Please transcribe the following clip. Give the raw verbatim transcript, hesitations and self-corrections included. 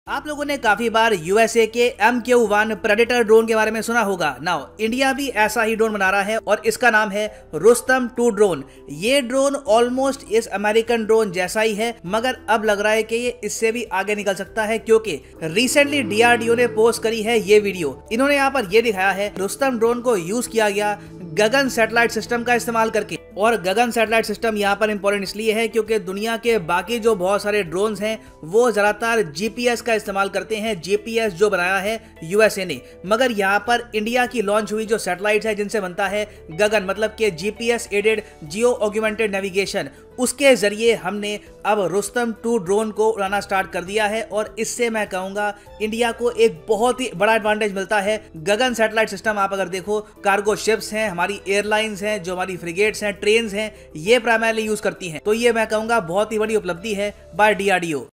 आप लोगों ने काफी बार यूएसए के M Q one Predator drone के बारे में सुना होगा। नाउ इंडिया भी ऐसा ही ड्रोन बना रहा है और इसका नाम है रुस्तम टू ड्रोन। ये ड्रोन ऑलमोस्ट इस अमेरिकन ड्रोन जैसा ही है, मगर अब लग रहा है कि ये इससे भी आगे निकल सकता है, क्योंकि रिसेंटली डीआरडीओ ने पोस्ट करी है ये वीडियो। इन्होंने यहाँ पर ये दिखाया है रुस्तम ड्रोन को यूज किया गया गगन सैटेलाइट सिस्टम का इस्तेमाल करके। और गगन सैटेलाइट सिस्टम यहाँ पर इंपॉर्टेंट इसलिए है क्योंकि दुनिया के बाकी जो बहुत सारे ड्रोन्स हैं वो ज्यादातर जीपीएस का इस्तेमाल करते हैं, जीपीएस जो बनाया है यूएसए ने। मगर यहाँ पर इंडिया की लॉन्च हुई जो सैटेलाइट है जिनसे बनता है गगन, मतलब कि GPS aided geo augmented navigation, उसके जरिए हमने अब रुस्तम टू ड्रोन को उड़ाना स्टार्ट कर दिया है। और इससे मैं कहूंगा इंडिया को एक बहुत ही बड़ा एडवांटेज मिलता है। गगन सैटेलाइट सिस्टम आप अगर देखो, कार्गो शिप्स हैं, हमारी एयरलाइंस हैं, जो हमारी फ्रिगेट्स हैं, ट्रेन्स हैं, ये प्राइमरली यूज करती हैं। तो ये मैं कहूंगा बहुत ही बड़ी उपलब्धि है बाय डीआरडीओ।